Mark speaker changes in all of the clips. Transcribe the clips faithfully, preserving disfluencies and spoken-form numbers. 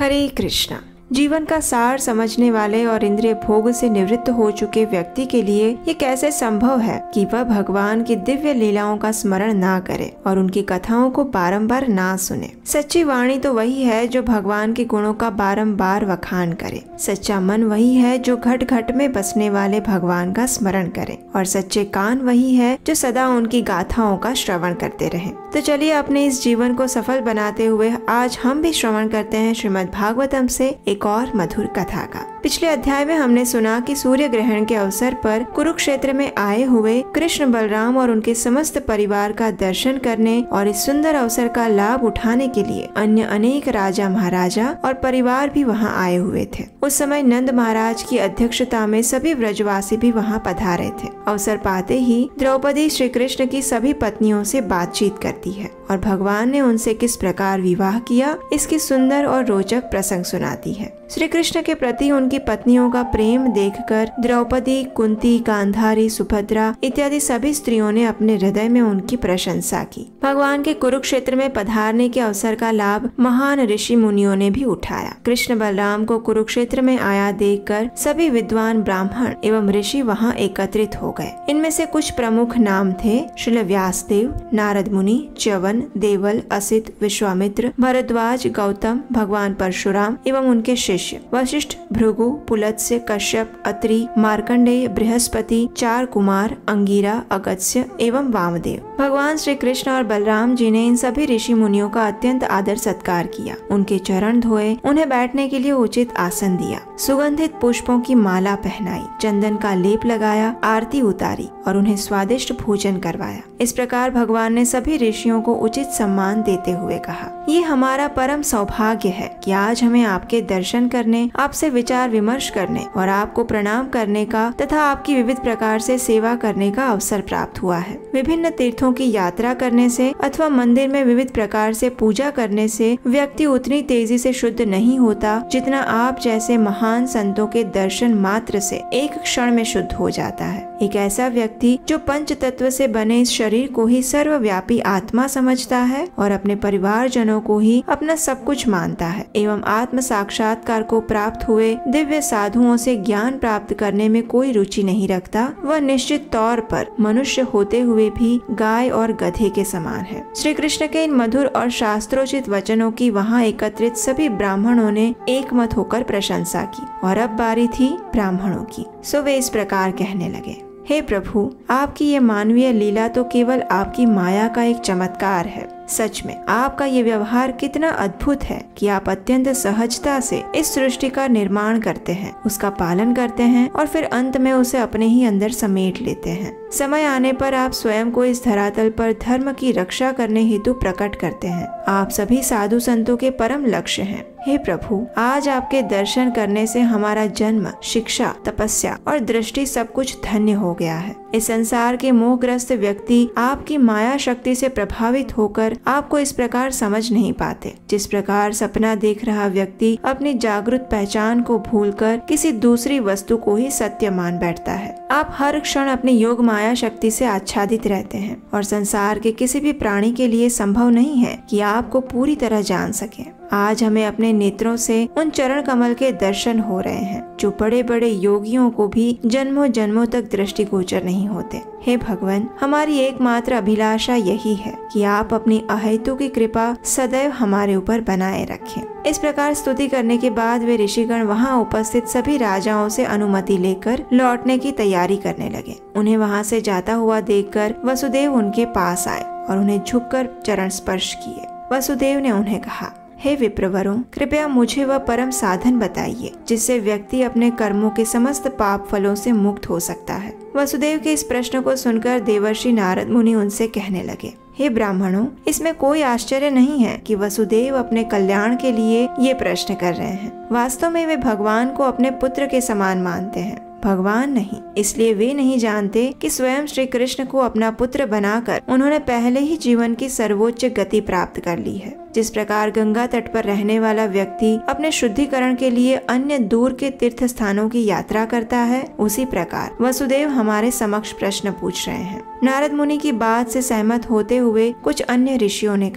Speaker 1: हरे कृष्णा। जीवन का सार समझने वाले और इंद्रिय भोग से निवृत्त हो चुके व्यक्ति के लिए ये कैसे संभव है कि वह भगवान की दिव्य लीलाओं का स्मरण ना करे और उनकी कथाओं को बारंबार ना सुने। सच्ची वाणी तो वही है जो भगवान के गुणों का बारंबार वखान करे। सच्चा मन वही है जो घट घट में बसने वाले भगवान का स्मरण करे और सच्चे कान वही है जो सदा उनकी गाथाओं का श्रवण करते रहे। तो चलिए अपने इस जीवन को सफल बनाते हुए आज हम भी श्रवण करते हैं श्रीमद् भागवतम से एक और मधुर कथा का। पिछले अध्याय में हमने सुना कि सूर्य ग्रहण के अवसर पर कुरुक्षेत्र में आए हुए कृष्ण बलराम और उनके समस्त परिवार का दर्शन करने और इस सुंदर अवसर का लाभ उठाने के लिए अन्य अनेक राजा महाराजा और परिवार भी वहां आए हुए थे। उस समय नंद महाराज की अध्यक्षता में सभी व्रजवासी भी वहां पधारे थे। अवसर पाते ही द्रौपदी श्री कृष्ण की सभी पत्नियों से बातचीत करती है और भगवान ने उनसे किस प्रकार विवाह किया इसकी सुंदर और रोचक प्रसंग सुनाती है। श्री कृष्ण के प्रति उनकी पत्नियों का प्रेम देखकर द्रौपदी, कुंती, गांधारी, सुभद्रा इत्यादि सभी स्त्रियों ने अपने हृदय में उनकी प्रशंसा की। भगवान के कुरुक्षेत्र में पधारने के अवसर का लाभ महान ऋषि मुनियों ने भी उठाया। कृष्ण बलराम को कुरुक्षेत्र में आया देखकर सभी विद्वान ब्राह्मण एवं ऋषि वहां एकत्रित हो गए। इनमें से कुछ प्रमुख नाम थे श्रील व्यासदेव, नारद मुनि, च्यवन, देवल, असित, विश्वामित्र, भरद्वाज, गौतम, भगवान परशुराम एवं उनके शिष्य वशिष्ठ, भृगु, पुलत्स्य, कश्यप, अत्रि, मार्कंडेय, बृहस्पति, चार कुमार, अंगिरा, अगस्त्य एवं वामदेव। भगवान श्री कृष्ण और बलराम जी ने इन सभी ऋषि मुनियों का अत्यंत आदर सत्कार किया। उनके चरण धोए, उन्हें बैठने के लिए उचित आसन दिया, सुगंधित पुष्पों की माला पहनाई, चंदन का लेप लगाया, आरती उतारी और उन्हें स्वादिष्ट भोजन करवाया। इस प्रकार भगवान ने सभी ऋषियों को उचित सम्मान देते हुए कहा, ये हमारा परम सौभाग्य है कि आज हमें आपके दर्शन करने, आपसे विचार विमर्श करने और आपको प्रणाम करने का तथा आपकी विविध प्रकार से सेवा करने का अवसर प्राप्त हुआ है। विभिन्न तीर्थों की यात्रा करने से अथवा मंदिर में विविध प्रकार से पूजा करने से व्यक्ति उतनी तेजी से शुद्ध नहीं होता जितना आप जैसे महान संतों के दर्शन मात्र से एक क्षण में शुद्ध हो जाता है। एक ऐसा व्यक्ति जो पंच तत्व से बने इस शरीर को ही सर्वव्यापी आत्मा समझता है और अपने परिवार जनों को ही अपना सब कुछ मानता है एवं आत्म साक्षात्कार को प्राप्त हुए दिव्य साधुओं से ज्ञान प्राप्त करने में कोई रुचि नहीं रखता, वह निश्चित तौर पर मनुष्य होते हुए भी गाय और गधे के समान है। श्री कृष्ण के इन मधुर और शास्त्रोचित वचनों की वहाँ एकत्रित सभी ब्राह्मणों ने एक मत होकर प्रशंसा की और अब बारी थी ब्राह्मणों की। सो वे इस प्रकार कहने लगे, हे प्रभु, आपकी ये मानवीय लीला तो केवल आपकी माया का एक चमत्कार है। सच में आपका ये व्यवहार कितना अद्भुत है कि आप अत्यंत सहजता से इस सृष्टि का निर्माण करते हैं, उसका पालन करते हैं और फिर अंत में उसे अपने ही अंदर समेट लेते हैं। समय आने पर आप स्वयं को इस धरातल पर धर्म की रक्षा करने हेतु प्रकट करते हैं। आप सभी साधु संतों के परम लक्ष्य हैं। हे प्रभु, आज आपके दर्शन करने से हमारा जन्म, शिक्षा, तपस्या और दृष्टि सब कुछ धन्य हो गया है। इस संसार के मोहग्रस्त व्यक्ति आपकी माया शक्ति से प्रभावित होकर आपको इस प्रकार समझ नहीं पाते। जिस प्रकार सपना देख रहा व्यक्ति अपनी जागृत पहचान को भूलकर किसी दूसरी वस्तु को ही सत्य मान बैठता है, आप हर क्षण अपनी योग माया शक्ति से आच्छादित रहते हैं और संसार के किसी भी प्राणी के लिए संभव नहीं है कि आपको पूरी तरह जान सके। आज हमें अपने नेत्रों से उन चरण कमल के दर्शन हो रहे हैं जो बड़े बड़े योगियों को भी जन्मों जन्मों तक दृष्टिगोचर नहीं होते। हे भगवान, हमारी एकमात्र अभिलाषा यही है कि आप अपनी अहेतु की कृपा सदैव हमारे ऊपर बनाए रखें। इस प्रकार स्तुति करने के बाद वे ऋषिगण वहां उपस्थित सभी राजाओं से अनुमति लेकर लौटने की तैयारी करने लगे। उन्हें वहां से जाता हुआ देखकर वसुदेव उनके पास आए और उन्हें झुककर चरण स्पर्श किए। वसुदेव ने उन्हें कहा, हे विप्रवरों, कृपया मुझे वह परम साधन बताइए जिससे व्यक्ति अपने कर्मों के समस्त पाप फलों से मुक्त हो सकता है। वसुदेव के इस प्रश्न को सुनकर देवर्षि नारद मुनि उनसे कहने लगे, हे ब्राह्मणों, इसमें कोई आश्चर्य नहीं है कि वसुदेव अपने कल्याण के लिए ये प्रश्न कर रहे हैं। वास्तव में वे भगवान को अपने पुत्र के समान मानते हैं, भगवान नहीं। इसलिए वे नहीं जानते कि स्वयं श्री कृष्ण को अपना पुत्र बनाकर उन्होंने पहले ही जीवन की सर्वोच्च गति प्राप्त कर ली है। जिस प्रकार गंगा तट पर रहने वाला व्यक्ति अपने शुद्धिकरण के लिए अन्य दूर के तीर्थ स्थानों की यात्रा करता है, उसी प्रकार वसुदेव हमारे समक्ष प्रश्न पूछ रहे हैं। नारद मुनि की बात से सहमत होते हुए कुछ अन्य ऋषियों ने कहा,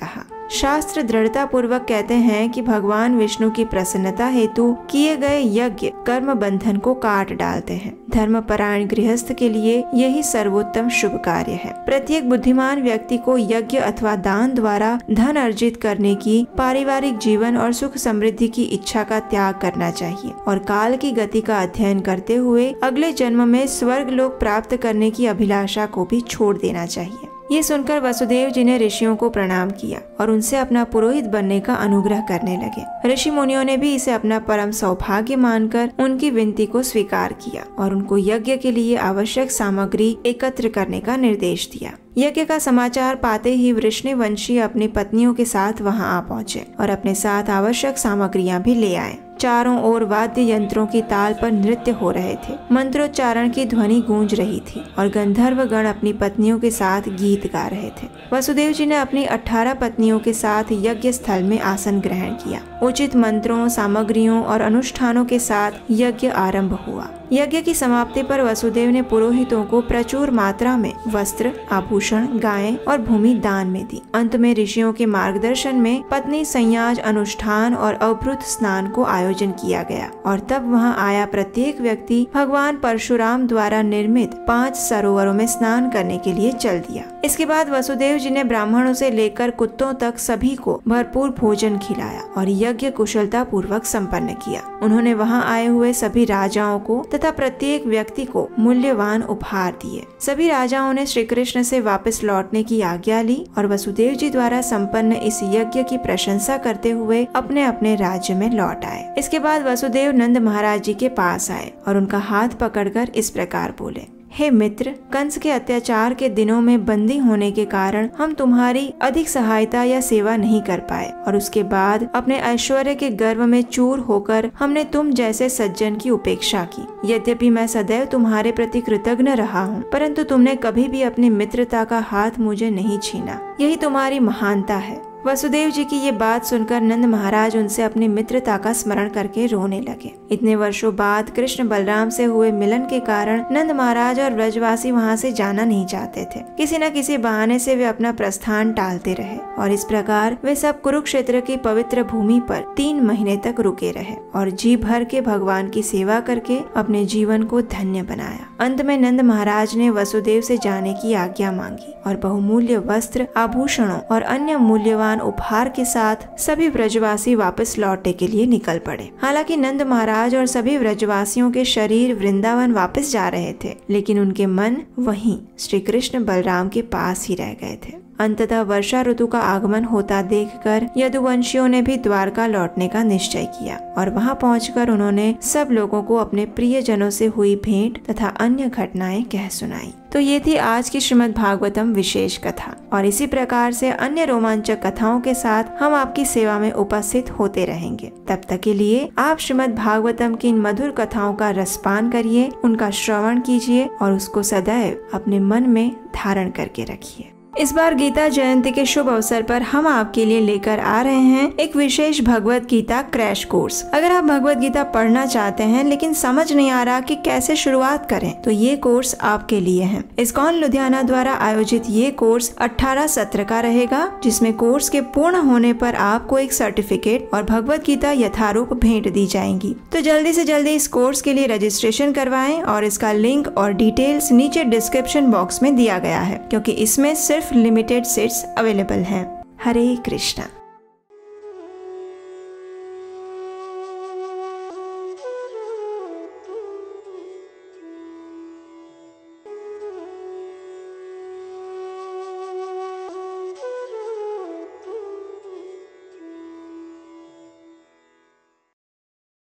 Speaker 1: शास्त्र दृढ़ता पूर्वक कहते हैं कि भगवान विष्णु की प्रसन्नता हेतु किए गए यज्ञ कर्म बंधन को काट डालते हैं। धर्मपरायण गृहस्थ के लिए यही सर्वोत्तम शुभ कार्य है। प्रत्येक बुद्धिमान व्यक्ति को यज्ञ अथवा दान द्वारा धन अर्जित करने की, पारिवारिक जीवन और सुख समृद्धि की इच्छा का त्याग करना चाहिए और काल की गति का अध्ययन करते हुए अगले जन्म में स्वर्ग लोक प्राप्त करने की अभिलाषा को भी छोड़ देना चाहिए। ये सुनकर वसुदेव जी ने ऋषियों को प्रणाम किया और उनसे अपना पुरोहित बनने का अनुग्रह करने लगे। ऋषि मुनियों ने भी इसे अपना परम सौभाग्य मानकर उनकी विनती को स्वीकार किया और उनको यज्ञ के लिए आवश्यक सामग्री एकत्र करने का निर्देश दिया। यज्ञ का समाचार पाते ही वृष्णिवंशी अपनी पत्नियों के साथ वहां आ पहुंचे और अपने साथ आवश्यक सामग्रियां भी ले आए। चारों ओर वाद्य यंत्रों की ताल पर नृत्य हो रहे थे, मंत्रोच्चारण की ध्वनि गूंज रही थी और गंधर्व गण अपनी पत्नियों के साथ गीत गा रहे थे। वसुदेव जी ने अपनी अठारह पत्नियों के साथ यज्ञ स्थल में आसन ग्रहण किया। उचित मंत्रों, सामग्रियों और अनुष्ठानों के साथ यज्ञ आरंभ हुआ। यज्ञ की समाप्ति पर वसुदेव ने पुरोहितों को प्रचुर मात्रा में वस्त्र, आभूषण, गायें और भूमि दान में दी। अंत में ऋषियों के मार्गदर्शन में पत्नी संयाज अनुष्ठान और अभ्रुत स्नान को आयोजन किया गया और तब वहां आया प्रत्येक व्यक्ति भगवान परशुराम द्वारा निर्मित पांच सरोवरों में स्नान करने के लिए चल दिया। इसके बाद वसुदेव जी ने ब्राह्मणों से लेकर कुत्तों तक सभी को भरपूर भोजन खिलाया और यज्ञ कुशलता पूर्वक संपन्न किया। उन्होंने वहां आए हुए सभी राजाओं को तथा प्रत्येक व्यक्ति को मूल्यवान उपहार दिए। सभी राजाओं ने श्री कृष्ण से वापस लौटने की आज्ञा ली और वसुदेव जी द्वारा संपन्न इस यज्ञ की प्रशंसा करते हुए अपने अपने राज्य में लौट आए। इसके बाद वसुदेव नंद महाराज जी के पास आए और उनका हाथ पकड़कर इस प्रकार बोले, हे मित्र, कंस के अत्याचार के दिनों में बंदी होने के कारण हम तुम्हारी अधिक सहायता या सेवा नहीं कर पाए और उसके बाद अपने ऐश्वर्य के गर्व में चूर होकर हमने तुम जैसे सज्जन की उपेक्षा की। यद्यपि मैं सदैव तुम्हारे प्रति कृतज्ञ रहा हूँ, परंतु तुमने कभी भी अपनी मित्रता का हाथ मुझे नहीं छीना। यही तुम्हारी महानता है। वसुदेव जी की ये बात सुनकर नंद महाराज उनसे अपनी मित्रता का स्मरण करके रोने लगे। इतने वर्षों बाद कृष्ण बलराम से हुए मिलन के कारण नंद महाराज और ब्रजवासी वहां से जाना नहीं चाहते थे। किसी न किसी बहाने से वे अपना प्रस्थान टालते रहे और इस प्रकार वे सब कुरुक्षेत्र की पवित्र भूमि पर तीन महीने तक रुके रहे और जी भर के भगवान की सेवा करके अपने जीवन को धन्य बनाया। अंत में नंद महाराज ने वसुदेव से जाने की आज्ञा मांगी और बहुमूल्य वस्त्र, आभूषणों और अन्य मूल्यवान उपहार के साथ सभी ब्रजवासी वापस लौटने के लिए निकल पड़े। हालांकि नंद महाराज और सभी ब्रजवासियों के शरीर वृंदावन वापस जा रहे थे, लेकिन उनके मन वहीं श्री कृष्ण बलराम के पास ही रह गए थे। अंततः वर्षा ऋतु का आगमन होता देखकर यदुवंशियों ने भी द्वारका लौटने का निश्चय किया और वहां पहुंचकर उन्होंने सब लोगों को अपने प्रियजनों से हुई भेंट तथा अन्य घटनाएं कह सुनाई। तो ये थी आज की श्रीमद् भागवतम विशेष कथा और इसी प्रकार से अन्य रोमांचक कथाओं के साथ हम आपकी सेवा में उपस्थित होते रहेंगे। तब तक के लिए आप श्रीमद् भागवतम की इन मधुर कथाओं का रसपान करिए, उनका श्रवण कीजिए और उसको सदैव अपने मन में धारण करके रखिए। इस बार गीता जयंती के शुभ अवसर पर हम आपके लिए लेकर आ रहे हैं एक विशेष भगवत गीता क्रैश कोर्स। अगर आप भगवत गीता पढ़ना चाहते हैं लेकिन समझ नहीं आ रहा कि कैसे शुरुआत करें, तो ये कोर्स आपके लिए है। इस्कॉन लुधियाना द्वारा आयोजित ये कोर्स अठारह सत्र का रहेगा, जिसमें कोर्स के पूर्ण होने पर आपको एक सर्टिफिकेट और भगवत गीता यथारूप भेंट दी जाएंगी। तो जल्दी से जल्दी इस कोर्स के लिए रजिस्ट्रेशन करवाएं और इसका लिंक और डिटेल्स नीचे डिस्क्रिप्शन बॉक्स में दिया गया है, क्योंकि इसमें सिर्फ लिमिटेड सीट्स अवेलेबल हैं। हरे कृष्णा।